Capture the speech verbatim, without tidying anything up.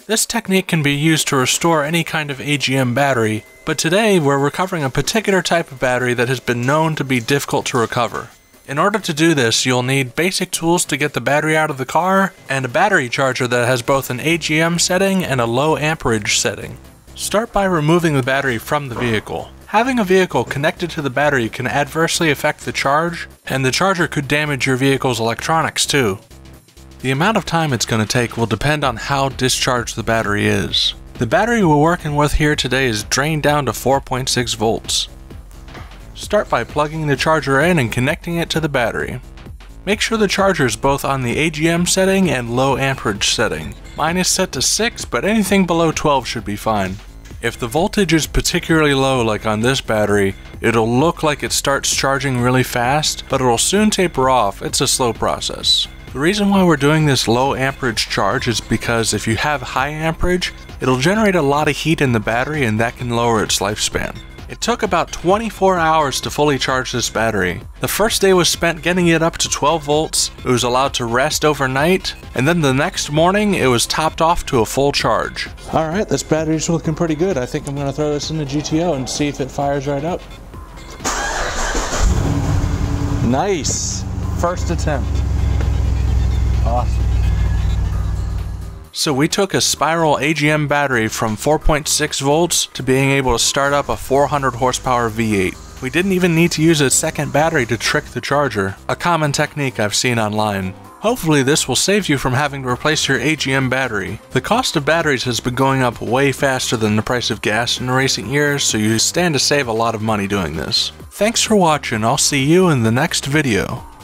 This technique can be used to restore any kind of A G M battery, but today we're recovering a particular type of battery that has been known to be difficult to recover. In order to do this, you'll need basic tools to get the battery out of the car, and a battery charger that has both an A G M setting and a low amperage setting. Start by removing the battery from the vehicle. Having a vehicle connected to the battery can adversely affect the charge, and the charger could damage your vehicle's electronics too. The amount of time it's going to take will depend on how discharged the battery is. The battery we're working with here today is drained down to four point six volts. Start by plugging the charger in and connecting it to the battery. Make sure the charger is both on the A G M setting and low amperage setting. Mine is set to six, but anything below twelve should be fine. If the voltage is particularly low like on this battery, it'll look like it starts charging really fast, but it'll soon taper off. It's a slow process. The reason why we're doing this low amperage charge is because if you have high amperage, it'll generate a lot of heat in the battery and that can lower its lifespan. It took about twenty-four hours to fully charge this battery. The first day was spent getting it up to twelve volts, it was allowed to rest overnight, and then the next morning it was topped off to a full charge. Alright, this battery's looking pretty good. I think I'm going to throw this in the G T O and see if it fires right up. Nice! First attempt. Awesome. So we took a spiral A G M battery from four point six volts to being able to start up a four hundred horsepower V eight. We didn't even need to use a second battery to trick the charger, a common technique I've seen online. Hopefully this will save you from having to replace your A G M battery. The cost of batteries has been going up way faster than the price of gas in recent years, so you stand to save a lot of money doing this. Thanks for watching, I'll see you in the next video.